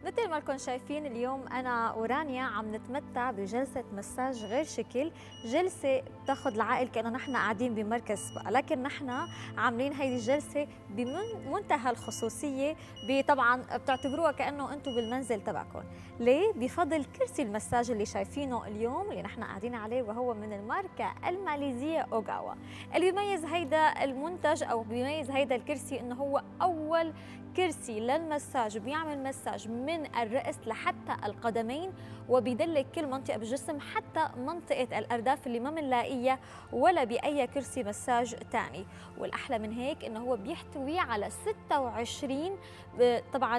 مثل ما لكم شايفين اليوم أنا ورانيا عم نتمتع بجلسة مساج غير شكل، جلسة بتاخذ العقل كأنه نحن قاعدين بمركز سبا، لكن نحن عاملين هيدي الجلسة بمنتهى الخصوصية. طبعا بتعتبروها كأنه أنتم بالمنزل تبعكم. ليه؟ بفضل كرسي المساج اللي شايفينه اليوم اللي نحن قاعدين عليه، وهو من الماركة الماليزية أوغاوا. اللي بيميز هيدا المنتج أو بيميز هيدا الكرسي إنه هو أول كرسي للمساج بيعمل مساج من الرأس لحتى القدمين، وبيدلك كل منطقة بالجسم حتى منطقة الأرداف اللي ما بنلاقيها ولا بأي كرسي مساج تاني. والأحلى من هيك إنه هو بيحتوي على 26 طبعا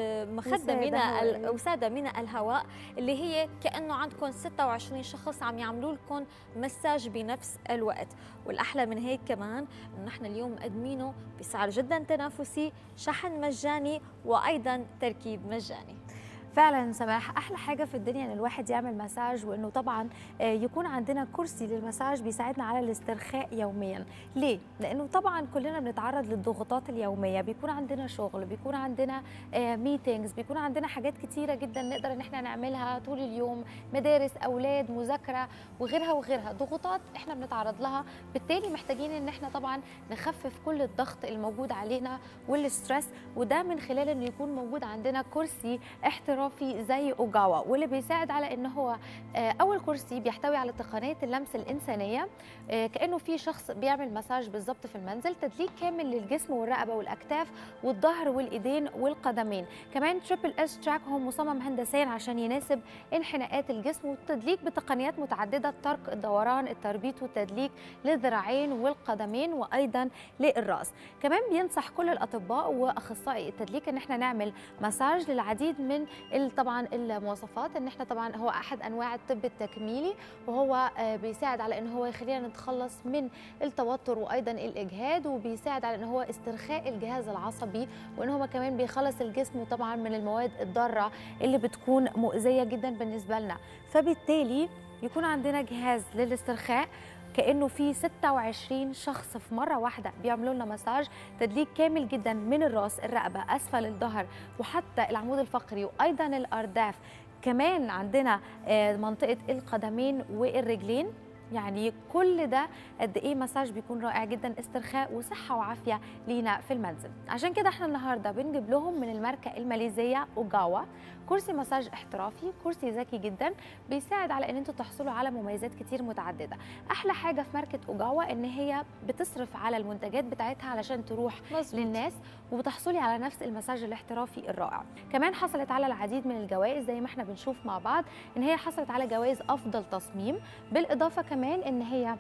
مخدة من وسادة من الهواء، اللي هي كأنه عندكم 26 شخص عم يعملوا لكم مساج بنفس الوقت. والأحلى من هيك كمان إنه نحن اليوم مقدمينه بسعر جدا تنافسي، شحن مجاني وأيضا تركيب مجاني. فعلا سماح، احلى حاجه في الدنيا ان الواحد يعمل مساج، وانه طبعا يكون عندنا كرسي للمساج بيساعدنا على الاسترخاء يوميا. ليه؟ لانه طبعا كلنا بنتعرض للضغوطات اليوميه، بيكون عندنا شغل، بيكون عندنا ميتينجز، بيكون عندنا حاجات كتيره جدا نقدر ان احنا نعملها طول اليوم، مدارس، اولاد، مذاكره وغيرها وغيرها، ضغوطات احنا بنتعرض لها. بالتالي محتاجين ان احنا طبعا نخفف كل الضغط الموجود علينا والستريس، وده من خلال انه يكون موجود عندنا كرسي احترافي زي اوغاوا، واللي بيساعد على ان هو اول كرسي بيحتوي على تقنيه اللمس الانسانيه، كانه في شخص بيعمل مساج بالظبط في المنزل، تدليك كامل للجسم والرقبه والاكتاف والظهر والايدين والقدمين. كمان تريبل اس تراك هو مصمم هندسيا عشان يناسب انحناءات الجسم، والتدليك بتقنيات متعدده، ترك الدوران، التربيط والتدليك للذراعين والقدمين وايضا للراس. كمان بينصح كل الاطباء واخصائي التدليك ان احنا نعمل مساج للعديد من طبعا المواصفات، ان احنا طبعا هو احد انواع الطب التكميلي، وهو بيساعد على ان هو يخلينا نتخلص من التوتر وايضا الاجهاد، وبيساعد على ان هو استرخاء الجهاز العصبي، وان هو كمان بيخلص الجسم طبعا من المواد الضاره اللي بتكون مؤذيه جدا بالنسبه لنا. فبالتالي يكون عندنا جهاز للاسترخاء كأنه في 26 شخص في مرة واحدة بيعملوا لنا مساج، تدليك كامل جدا من الراس، الرقبة، أسفل الظهر وحتى العمود الفقري وأيضا الأرداف. كمان عندنا منطقة القدمين والرجلين. يعني كل ده قد ايه مساج بيكون رائع جدا، استرخاء وصحه وعافيه لينا في المنزل. عشان كده احنا النهارده بنجيب لهم من الماركه الماليزيه اوغاوا كرسي مساج احترافي، كرسي ذكي جدا بيساعد على ان انتوا تحصلوا على مميزات كتير متعدده. احلى حاجه في ماركه اوغاوا ان هي بتصرف على المنتجات بتاعتها علشان تروح للناس، وبتحصلي على نفس المساج الاحترافي الرائع. كمان حصلت على العديد من الجوائز زي ما احنا بنشوف مع بعض، ان هي حصلت على جوائز افضل تصميم، بالاضافه كمان ان هي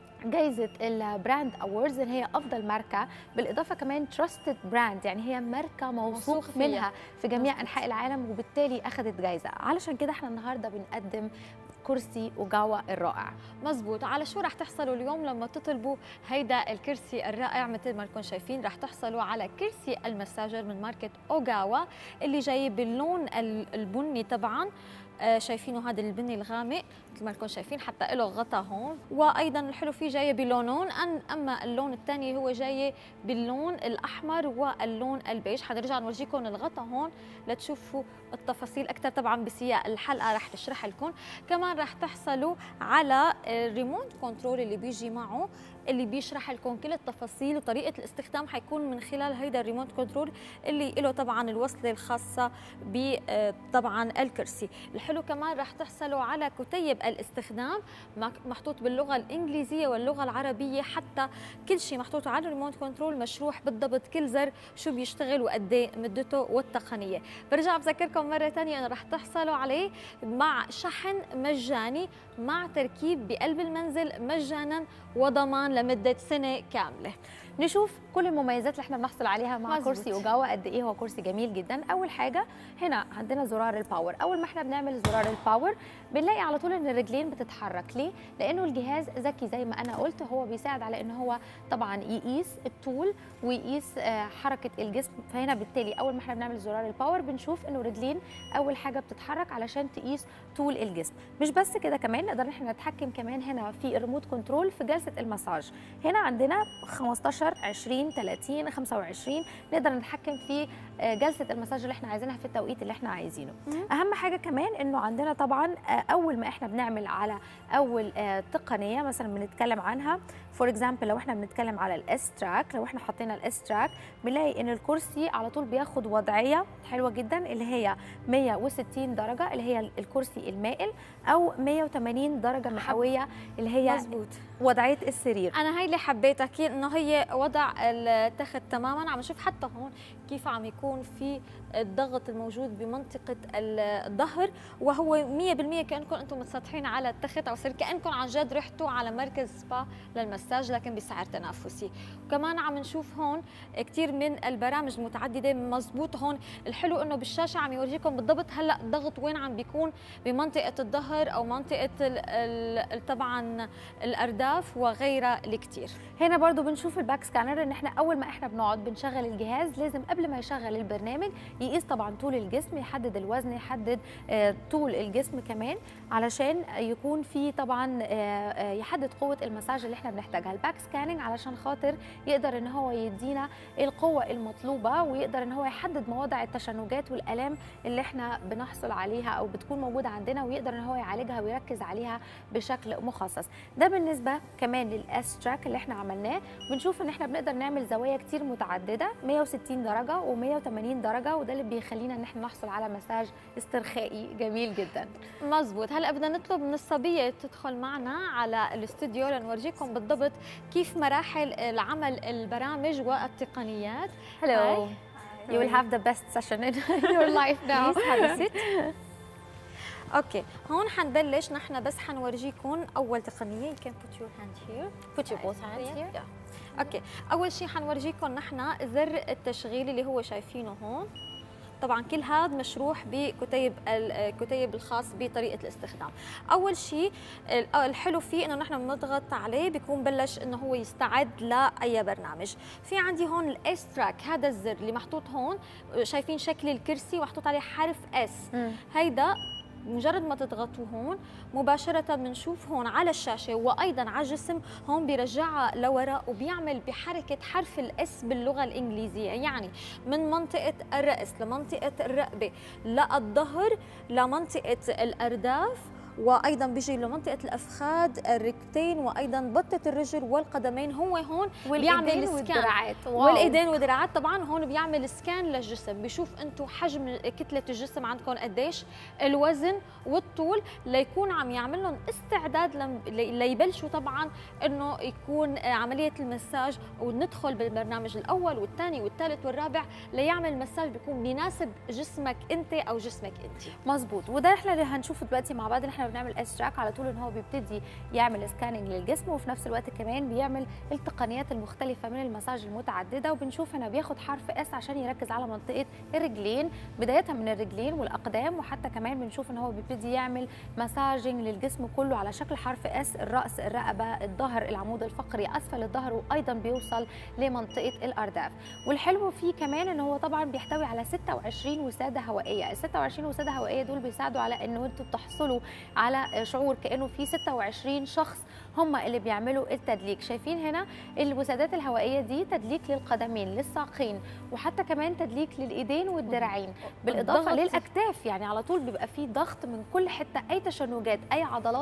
جايزة البراند أووردز إن هي أفضل ماركة، بالإضافة كمان تراستد براند، يعني هي ماركة موثوق منها في جميع أنحاء العالم، وبالتالي أخذت جايزة. علشان كده احنا النهاردة بنقدم كرسي اوغاوا الرائع. مزبوط. على شو رح تحصلوا اليوم لما تطلبوا هيدا الكرسي الرائع؟ مثل ما لكم شايفين رح تحصلوا على كرسي المساجر من ماركة اوغاوا اللي جاي باللون البني طبعا. شايفينه هذا البني الغامق مثل ما لكم شايفين، حتى له غطا هون، وايضا الحلو فيه جاي بلونون، اما اللون الثاني هو جاي باللون الاحمر واللون البيج. حنرجع نورجيكم الغطا هون لتشوفوا التفاصيل اكثر. طبعا بسياق الحلقه رح تشرح لكم. كمان رح تحصلوا على الريموت كنترول اللي بيجي معه، اللي بيشرح لكم كل التفاصيل، وطريقه الاستخدام حيكون من خلال هيدا الريموت كنترول اللي له طبعا الوصله الخاصه بطبعا الكرسي. الحلو كمان رح تحصلوا على كتيب الاستخدام محطوط باللغه الانجليزيه واللغه العربيه، حتى كل شيء محطوط على الريموت كنترول مشروح بالضبط، كل زر شو بيشتغل وقد ايه مدته والتقنيه. برجع بذكركم مره ثانيه انه رح تحصلوا عليه مع شحن مجاني، مع تركيب بقلب المنزل مجانا، وضمان لمده سنه كامله. نشوف كل المميزات اللي احنا بنحصل عليها مع مزبوط. كرسي اوغاوا قد ايه هو كرسي جميل جدا. اول حاجه هنا عندنا زرار الباور. اول ما احنا بنعمل زرار الباور بنلاقي على طول ان الرجلين بتتحرك. ليه؟ لانه الجهاز ذكي زي ما انا قلت، هو بيساعد على ان هو طبعا يقيس الطول ويقيس حركه الجسم. فهنا بالتالي اول ما احنا بنعمل زرار الباور بنشوف انه رجلين اول حاجه بتتحرك علشان تقيس طول الجسم. مش بس كده، كمان نقدر احنا نتحكم كمان هنا في الريموت كنترول في جلسه المساج. هنا عندنا 15 15 20 30 25 نقدر نتحكم في جلسه المساج اللي احنا عايزينها في التوقيت اللي احنا عايزينه. اهم حاجه كمان انه عندنا طبعا اول ما احنا بنعمل على اول تقنيه مثلا بنتكلم عنها، فور اكزامبل لو احنا بنتكلم على الاس تراك، لو احنا حطينا الاس تراك بنلاقي ان الكرسي على طول بياخد وضعيه حلوه جدا اللي هي 160 درجه اللي هي الكرسي المائل، او 180 درجه مئويه اللي هي مزبوط وضعيه السرير. انا هي اللي حبيتها انه هي وضع التخت تماما. عم نشوف حتى هون كيف عم يكون في الضغط الموجود بمنطقه الظهر، وهو 100% كانكم انتم متسطحين على التخت او السرير، كانكم عن جد رحتوا على مركز سبا للمساج لكن بسعر تنافسي. وكمان عم نشوف هون كثير من البرامج متعدده. مزبوط هون الحلو انه بالشاشه عم يورجيكم بالضبط هلا الضغط وين عم بيكون بمنطقه الظهر او منطقه طبعا الارداف وغيرها الكثير. هنا برضو بنشوف الباك سكانر ان احنا اول ما احنا بنقعد بنشغل الجهاز لازم قبل ما يشغل البرنامج يقيس طبعا طول الجسم، يحدد الوزن، يحدد طول الجسم كمان علشان يكون في طبعا يحدد قوه المساج اللي احنا بنحتاجها. الباك سكاننج علشان خاطر يقدر ان هو يدينا القوه المطلوبه، ويقدر ان هو يحدد مواضع التشنجات والالام اللي احنا بنحصل عليها او بتكون موجوده عندنا، ويقدر ان هو يعالجها ويركز عليها بشكل مخصص. ده بالنسبه كمان للاس تراك اللي احنا عملناه. بنشوف ان احنا بنقدر نعمل زوايا كتير متعدده 160 درجه و180 درجه، وده اللي بيخلينا ان احنا نحصل على مساج استرخائي جميل جدا. مزبوط. هلا بدنا نطلب من الصبيه تدخل معنا على الاستوديو لنورجيكم بالضبط كيف مراحل العمل البرامج والتقنيات. Hello. You will have the best session in your life now. Please have a seat. اوكي هون حنبلش نحن، بس حنورجيكم اول تقنيه. You can put your hand here. Put your both hands here. Yeah. اوكي اول شيء حنورجيكم نحن زر التشغيل اللي هو شايفينه هون. طبعا كل هذا مشروح الكتيب الخاص بطريقه الاستخدام. اول شيء الحلو فيه انه نحن بنضغط عليه بيكون بلش انه هو يستعد لاي برنامج. في عندي هون الاس تراك، هذا الزر اللي محطوط هون، شايفين شكل الكرسي ومحطوط عليه حرف اس. هيدا مجرد ما تضغطوا هون مباشرة بنشوف هون على الشاشة وايضا على الجسم هون بيرجعها لوراء وبيعمل بحركة حرف الاس باللغة الانجليزية، يعني من منطقة الرأس لمنطقة الرقبة للظهر لمنطقة الارداف، وايضا بيجي لمنطقه الافخاذ، الركبتين، وايضا بطه الرجل والقدمين. هو هون بيعمل والدراعات والايدين والدراعات. طبعا هون بيعمل سكان للجسم، بيشوف انتم حجم كتله الجسم عندكم قديش، الوزن والطول، ليكون عم يعمل لهم استعداد ليبلشوا طبعا انه يكون عمليه المساج، وندخل بالبرنامج الاول والثاني والثالث والرابع ليعمل مساج بيكون بيناسب جسمك انت او جسمك انت. مزبوط. وده احنا اللي هنشوفه دلوقتي مع بعض. احنا بنعمل اس تراك على طول ان هو بيبتدي يعمل سكاننج للجسم، وفي نفس الوقت كمان بيعمل التقنيات المختلفه من المساج المتعدده. وبنشوف هنا بياخد حرف اس عشان يركز على منطقه الرجلين، بدايه من الرجلين والاقدام، وحتى كمان بنشوف ان هو بيبتدي يعمل مساجنج للجسم كله على شكل حرف اس، الراس، الرقبه، الظهر، العمود الفقري، اسفل الظهر، وايضا بيوصل لمنطقه الارداف. والحلو فيه كمان ان هو طبعا بيحتوي على 26 وساده هوائيه. ال 26 وساده هوائيه دول بيساعدوا على انه انتم تحصلوا على شعور كأنه في 26 شخص هم اللي بيعملوا التدليك. شايفين هنا الوسادات الهوائية دي تدليك للقدمين، للساقين، وحتى كمان تدليك للإيدين والذراعين، بالإضافة للأكتاف. يعني على طول بيبقى في ضغط من كل حتة، أي تشنجات، أي عضلات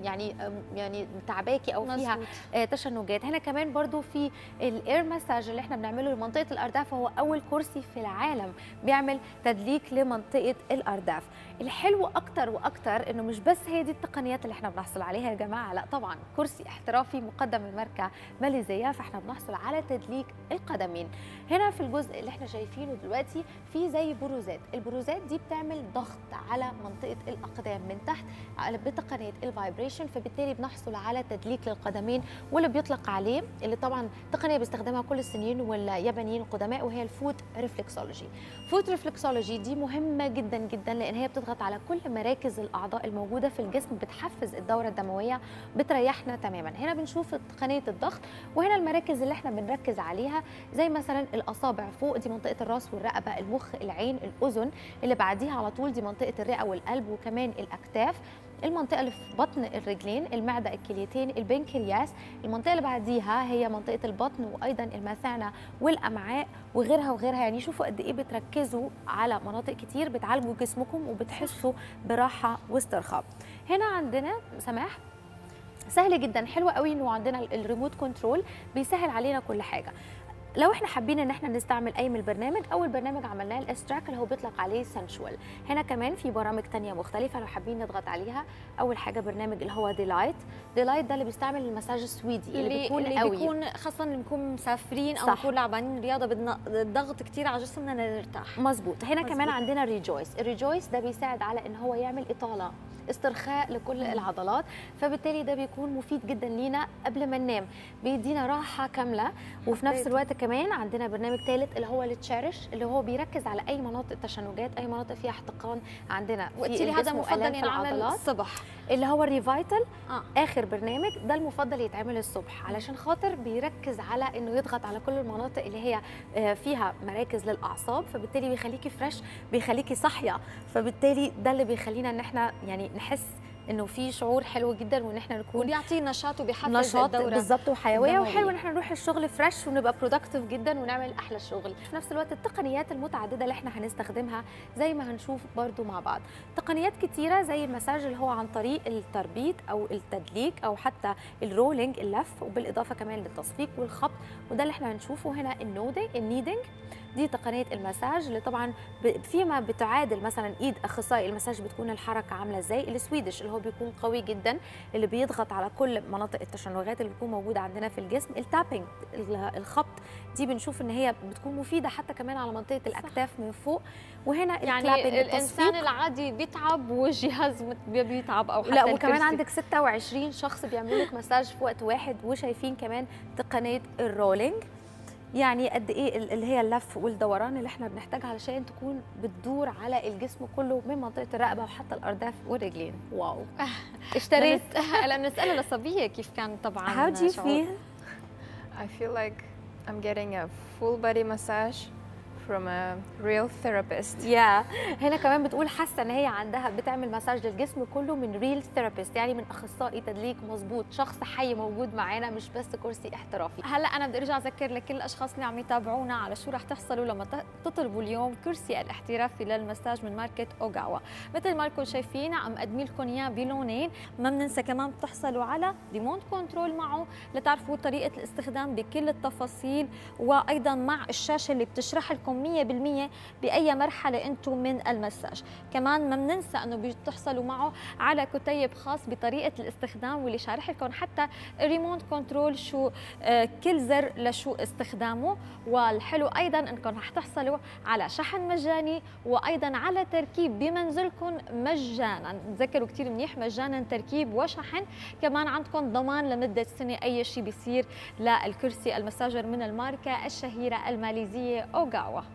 يعني تعباكي أو فيها تشنجات. هنا كمان برضو في الإير مساج اللي احنا بنعمله لمنطقة الأرداف، هو أول كرسي في العالم بيعمل تدليك لمنطقة الأرداف. الحلو أكتر وأكتر إنه مش بس هي دي التقنيات اللي احنا بنحصل عليها يا جماعة، لا طبعا كرسي احترافي مقدم من ماركة ماليزية، فاحنا بنحصل على تدليك القدمين. هنا في الجزء اللي احنا شايفينه دلوقتي في زي بروزات، البروزات دي بتعمل ضغط على منطقة الأقدام من تحت بتقنية الفايبريشن، فبالتالي بنحصل على تدليك للقدمين، واللي بيطلق عليه اللي طبعا تقنية بيستخدمها كل الصينيين واليابانيين القدماء، وهي الفوت ريفلكسولوجي. فوت ريفلكسولوجي دي مهمة جدا جدا لأن هي بتضغط على كل مراكز الأعضاء الموجودة في الجسم، بتحفز الدورة الدموية، بتريحنا تماما. هنا بنشوف تقنية الضغط، وهنا المراكز اللي احنا بنركز عليها زي مثلا الأصابع فوق، دي منطقة الراس والرقبة، المخ، العين، الأذن، اللي بعديها على طول دي منطقة الرئة والقلب وكمان الأكتاف. المنطقه اللي في بطن الرجلين، المعده، الكليتين، البنكرياس. المنطقه اللي بعديها هي منطقه البطن وايضا المثانه والامعاء وغيرها وغيرها. يعني شوفوا قد ايه بتركزوا على مناطق كتير بتعالجوا جسمكم وبتحسوا براحه واسترخاء. هنا عندنا سماح سهل جدا، حلو قوي انه عندنا الريموت كنترول بيسهل علينا كل حاجه. لو احنا حابين ان احنا نستعمل اي من البرنامج، اول برنامج عملناه الاستراك اللي هو بيطلق عليه سنشوال. هنا كمان في برامج تانية مختلفه لو حابين نضغط عليها. اول حاجه برنامج اللي هو ديلايت ده اللي بيستعمل المساج السويدي اللي بيكون قوي، بيكون خاصه لما نكون مسافرين او نكون لعبانين رياضه بدنا ضغط كثير على جسمنا نرتاح. مظبوط. هنا مزبوط. كمان عندنا الريجويس ده بيساعد على ان هو يعمل اطاله استرخاء لكل العضلات، فبالتالي ده بيكون مفيد جدا لينا قبل ما ننام، بيدينا راحه كامله. وفي نفس الوقت كمان عندنا برنامج ثالث اللي هو التشيرش اللي هو بيركز على اي مناطق تشنجات، اي مناطق فيها احتقان عندنا في الجسم هذا مفضل ينعمل الصبح. اللي هو الريفايتل اخر برنامج ده المفضل يتعمل الصبح علشان خاطر بيركز على انه يضغط على كل المناطق اللي هي فيها مراكز للاعصاب، فبالتالي بيخليكي فريش، بيخليكي صاحيه، فبالتالي ده اللي بيخلينا ان احنا يعني نحس انه في شعور حلو جدا وان احنا نكون بيعطي نشاط وبيحفز الدوره بالظبط وحيويه، وحلو ان احنا نروح الشغل فريش ونبقى برودكتيف جدا ونعمل احلى شغل. في نفس الوقت التقنيات المتعدده اللي احنا هنستخدمها زي ما هنشوف برضو مع بعض، تقنيات كتيره زي المساج اللي هو عن طريق التربيط او التدليك او حتى الرولينج اللف، وبالاضافه كمان للتصفيق والخبط، وده اللي احنا هنشوفه هنا. النيدنج دي تقنيه المساج اللي طبعا فيما بتعادل مثلا ايد اخصائي المساج بتكون الحركه عامله ازاي. السويدش اللي هو بيكون قوي جدا اللي بيضغط على كل مناطق التشنجات اللي بتكون موجوده عندنا في الجسم. التابنج الخبط دي بنشوف ان هي بتكون مفيده حتى كمان على منطقه الاكتاف من فوق. وهنا يعني الانسان العادي بيتعب والجهاز بيتعب او حتى لا، وكمان عندك 26 شخص بيعملوا لك مساج في وقت واحد. وشايفين كمان تقنيه الرولينج، يعني قد ايه اللي هي اللف والدوران اللي احنا بنحتاجها علشان تكون بتدور على الجسم كله من منطقه الرقبه وحتى الارداف والرجلين. واو. اشتريت. هلا بنسالها للصبيه كيف كان طبعا. How do you feel? I feel like I'm getting a full body massage from a real therapist. هنا كمان بتقول حاسه ان هي عندها بتعمل مساج للجسم كله من ريل ثيرابيست، يعني من اخصائي تدليك مظبوط، شخص حي موجود معانا مش بس كرسي احترافي. هلا انا بدي ارجع اذكر لكل الاشخاص اللي عم يتابعونا على شو رح تحصلوا لما تطلبوا اليوم كرسي الاحترافي للمساج من ماركه اوغاوا. مثل ما لكم شايفين عم اقدم لكم اياه بلونين. ما بننسى كمان بتحصلوا على ريموت كنترول معه لتعرفوا طريقه الاستخدام بكل التفاصيل، وايضا مع الشاشه اللي بتشرح لكم 100% بأي مرحلة أنتم من المساج. كمان ما بننسى أنه بتحصلوا معه على كتيب خاص بطريقة الاستخدام واللي شارح لكم حتى الريموت كنترول شو كل زر لشو استخدامه. والحلو أيضا أنكم رح تحصلوا على شحن مجاني وأيضا على تركيب بمنزلكم مجانا. تذكروا كتير منيح، مجانا تركيب وشحن. كمان عندكم ضمان لمدة سنة أي شيء بيصير للكرسي المساجر من الماركة الشهيرة الماليزية اوغاوا.